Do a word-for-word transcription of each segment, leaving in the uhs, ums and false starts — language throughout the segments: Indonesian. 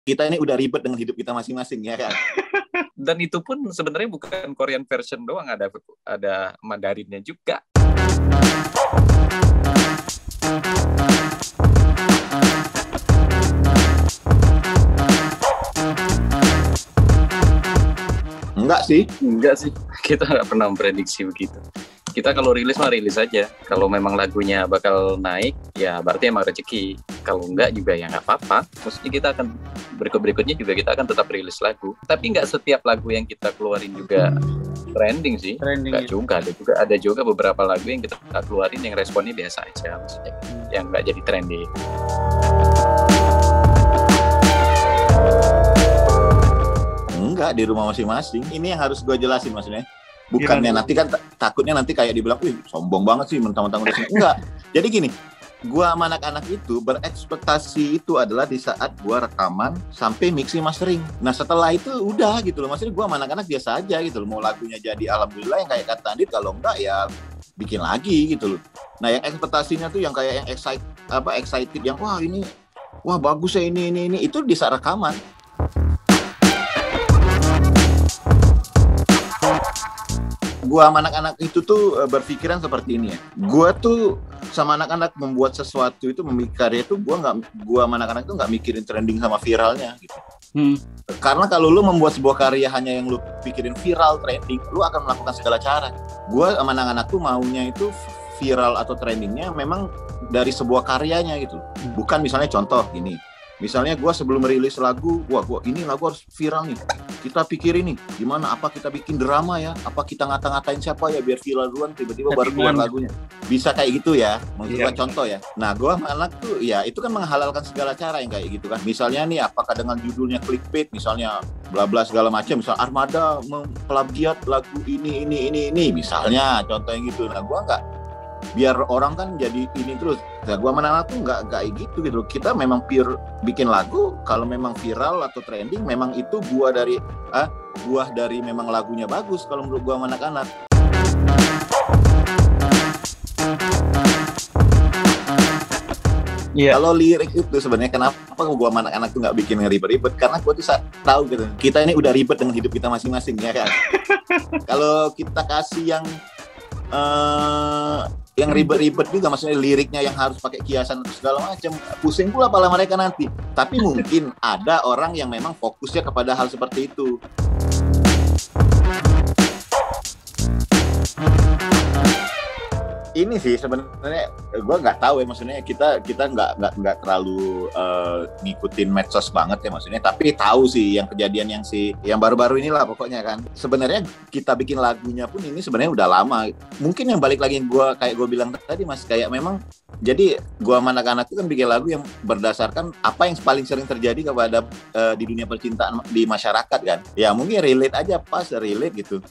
Kita ini udah ribet dengan hidup kita masing-masing ya kan. Dan itu pun sebenarnya bukan Korean version doang, ada ada Mandarinnya juga. Enggak sih. Enggak sih. Kita nggak pernah memprediksi begitu. Kita kalau rilis mah rilis aja. Kalau memang lagunya bakal naik, ya berarti emang rezeki. Kalau enggak juga ya nggak apa-apa. Maksudnya kita akan berikut-berikutnya juga kita akan tetap rilis lagu. Tapi nggak setiap lagu yang kita keluarin juga trending sih. Trending nggak ya. juga. Ada juga ada juga beberapa lagu yang kita keluarin yang responnya biasa aja, maksudnya yang nggak jadi trending. Enggak, di rumah masing-masing. Ini yang harus gue jelasin maksudnya. Bukannya nanti kan t- takutnya nanti kayak dibilang, wih sombong banget sih mentang-mentang udah sini. Enggak. Jadi gini, gue sama anak-anak itu berekspektasi itu adalah di saat gue rekaman sampai mixing mastering. Nah setelah itu udah gitu loh. Maksudnya gue sama anak-anak biasa aja gitu loh. Mau lagunya jadi alhamdulillah yang kayak kata Andit, kalau enggak ya bikin lagi gitu loh. Nah yang ekspektasinya tuh yang kayak yang excited, apa excited yang wah ini, wah bagus ya ini ini ini itu di saat rekaman. Gua sama anak-anak itu tuh berpikiran seperti ini ya. Gua tuh sama anak-anak membuat sesuatu itu, memikir karya itu, gua nggak, gua sama anak-anak itu nggak mikirin trending sama viralnya gitu. Hmm. Karena kalau lu membuat sebuah karya hanya yang lu pikirin viral, trending, lu akan melakukan segala cara. Gua sama anak-anak tuh maunya itu viral atau trendingnya memang dari sebuah karyanya gitu. Bukan misalnya contoh gini. Misalnya gue sebelum merilis lagu, wah gua ini lagu harus viral nih. Kita pikirin nih, gimana? Apa kita bikin drama ya? Apa kita ngata-ngatain siapa ya biar viral duluan, tiba-tiba baru keluar lagunya. Bisa kayak gitu ya, maksud yeah. contoh ya. Nah gue sama anak tuh, ya itu kan menghalalkan segala cara yang kayak gitu kan. Misalnya nih, apakah dengan judulnya clickbait, misalnya bla bla segala macam, misal Armada memplagiat lagu ini ini ini ini, misalnya contohnya gitu. Nah gue nggak, biar orang kan jadi ini terus. Nah, gua sama anak tuh nggak kayak gitu gitu. Kita memang pure bikin lagu, kalau memang viral atau trending, memang itu buah dari ah buah dari memang lagunya bagus. Kalau menurut gua sama anak-anak. Yeah. Kalau lirik itu sebenarnya kenapa gua sama anak-anak tuh nggak bikin ribet-ribet? Karena gua tuh tahu gitu. Kita ini udah ribet dengan hidup kita masing-masing ya kan. Kalau kita kasih yang Uh, yang ribet-ribet juga, maksudnya liriknya yang harus pakai kiasan atau segala macam, pusing pula kepala mereka nanti. Tapi mungkin ada orang yang memang fokusnya kepada hal seperti itu. Ini sih sebenarnya gue nggak tahu ya, maksudnya kita kita nggak nggak nggak terlalu uh, ngikutin medsos banget ya maksudnya, tapi tahu sih yang kejadian yang si yang baru-baru inilah pokoknya kan. Sebenarnya kita bikin lagunya pun ini sebenarnya udah lama. Mungkin yang balik lagi gue kayak gue bilang tadi mas, kayak memang jadi gue sama anak-anak itu kan bikin lagu yang berdasarkan apa yang paling sering terjadi kepada uh, di dunia percintaan di masyarakat kan. Ya mungkin relate aja, pas relate gitu.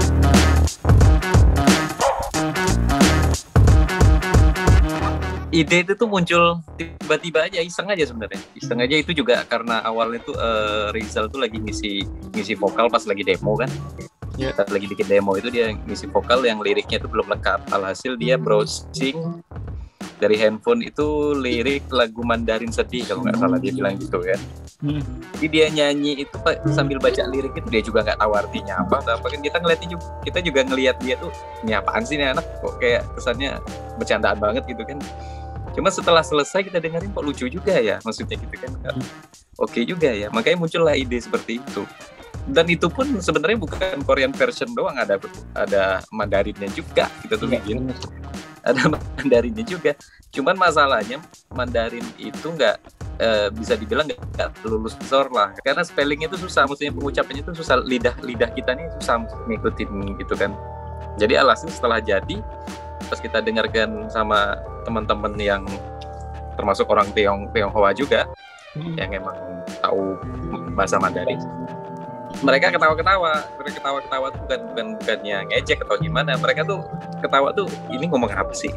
Ide itu tuh muncul tiba-tiba aja, iseng aja sebenarnya. Iseng aja itu juga karena awalnya tuh uh, Rizal tuh lagi ngisi ngisi vokal pas lagi demo kan. Yeah. Pas lagi bikin demo itu dia ngisi vokal yang liriknya tuh belum lengkap. Alhasil dia browsing dari handphone itu lirik lagu Mandarin Sedih kalau nggak salah dia bilang gitu kan. Hmm. Jadi dia nyanyi itu sambil baca lirik itu, dia juga nggak tahu artinya apa. Apa kan kita ngeliatnya juga, kita juga ngeliat dia tuh, ini apaan sih nih anak, kok kayak kesannya bercandaan banget gitu kan. Cuma setelah selesai kita dengerin kok lucu juga ya, maksudnya gitu kan. Hmm. Oke juga ya, makanya muncullah ide seperti itu. Dan itu pun sebenarnya bukan Korean version doang, ada ada Mandarinnya juga kita tuh bikin. Ada Mandarinnya juga. Cuman masalahnya Mandarin itu nggak e, bisa dibilang nggak lulus sensor lah, karena spellingnya itu susah, maksudnya pengucapannya itu susah, lidah lidah kita nih susah ngikutin gitu kan. Jadi alhasil setelah jadi, pas kita dengarkan sama teman-teman yang termasuk orang Tiong Tionghoa juga, hmm. yang emang tahu bahasa Mandarin, mereka ketawa-ketawa, mereka ketawa-ketawa tuh bukan bukan bukannya ngejek atau gimana, mereka tuh ketawa tuh, ini ngomong apa sih?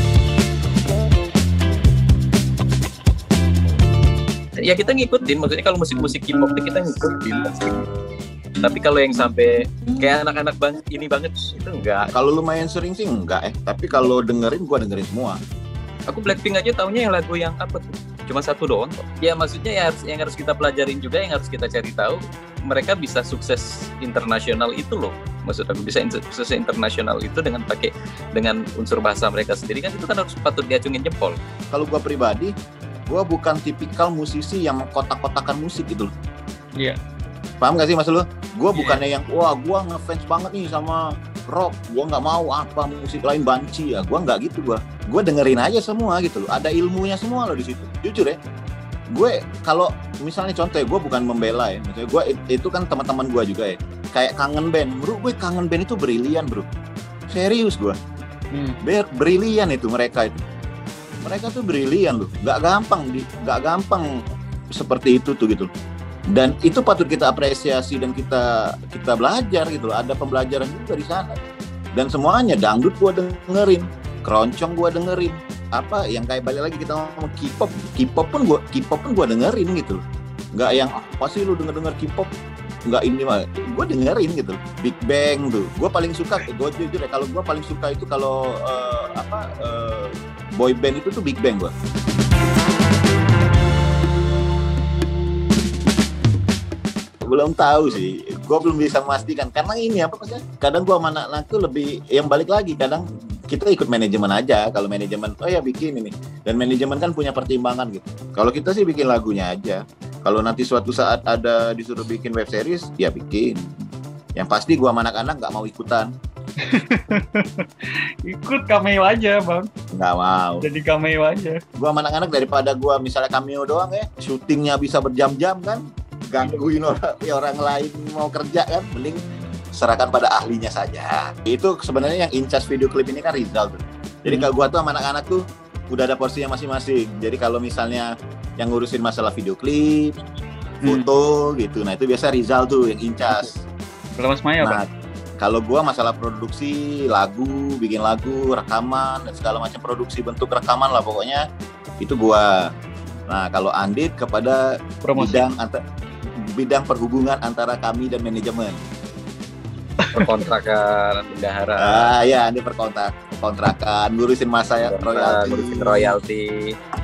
Ya kita ngikutin, maksudnya kalau musik-musik K-pop kita ngikutin. Tapi kalau yang sampai kayak anak-anak banget ini banget itu enggak. Kalau lumayan sering sih enggak eh, tapi kalau dengerin gua dengerin semua. Aku Blackpink aja taunya yang lagu yang apa tuh? Cuma satu doang kok. Ya maksudnya ya harus, yang harus kita pelajarin juga, yang harus kita cari tahu, mereka bisa sukses internasional itu loh. Maksud aku bisa sukses internasional itu dengan pakai dengan unsur bahasa mereka sendiri kan, itu kan harus patut diacungin jempol. Kalau gua pribadi, gua bukan tipikal musisi yang kotak-kotakan musik gitu loh. Iya. Paham gak sih maksud lu? Gua Yeah. bukannya yang wah gua ngefans banget nih sama rock, gua nggak mau apa musik lain banci ya, gua nggak gitu gua. Gua dengerin aja semua gitu loh. Ada ilmunya semua loh di situ. Jujur ya. Gue kalau misalnya contoh ya, gue bukan membela ya. Misalnya gue itu kan teman-teman gue juga ya. Kayak Kangen Band, bro. Gue Kangen Band itu brilian bro. Serius gue. Hmm. Ber brilian itu mereka itu. Mereka tuh brilian loh. Gak gampang di, gak gampang seperti itu tuh gitu. Dan itu patut kita apresiasi dan kita kita belajar gitu loh. Ada pembelajaran juga di sana. Dan semuanya dangdut gue dengerin, keroncong gue dengerin, apa yang kayak balik lagi kita ngomong K-pop, K-pop pun gue K-pop pun gue dengerin gitu loh. Nggak yang apa sih lu denger denger K-pop, nggak ini mah, gue dengerin gitu loh. Big Bang tuh, gue paling suka, gue jujur ya kalau gue paling suka itu kalau uh, apa uh, boy band itu tuh Big Bang gue. Belum tahu sih, gue belum bisa memastikan karena ini apa maksudnya? Kadang gue sama anak-anak tuh lebih yang balik lagi, kadang kita ikut manajemen aja. Kalau manajemen, oh ya bikin ini, dan manajemen kan punya pertimbangan gitu. Kalau kita sih bikin lagunya aja. Kalau nanti suatu saat ada disuruh bikin web series, ya bikin. Yang pasti gue sama anak-anak nggak mau ikutan. Ikut cameo aja bang. Nggak mau. Jadi cameo aja. Gue sama anak-anak daripada gue misalnya cameo doang ya, syutingnya bisa berjam-jam kan, gangguin orang, ya orang lain mau kerja kan, mending serahkan pada ahlinya saja. Itu sebenarnya yang in charge video klip ini kan Rizal tuh. Jadi hmm. kalau gua tuh sama anak-anak tuh udah ada porsinya masing-masing. Jadi kalau misalnya yang ngurusin masalah video klip, foto hmm. gitu, nah itu biasa Rizal tuh yang in charge. Kalau Mas Maya nah, kalau gua masalah produksi lagu, bikin lagu, rekaman dan segala macam produksi bentuk rekaman lah pokoknya itu gua. Nah kalau Andit kepada Promosi. bidang antar bidang perhubungan antara kami dan manajemen. Perkontrakan, bendahara. Ah ya, ini perkontrak, perkontrakan, ngurusin masa ya, royalti. Ngurusin royalti.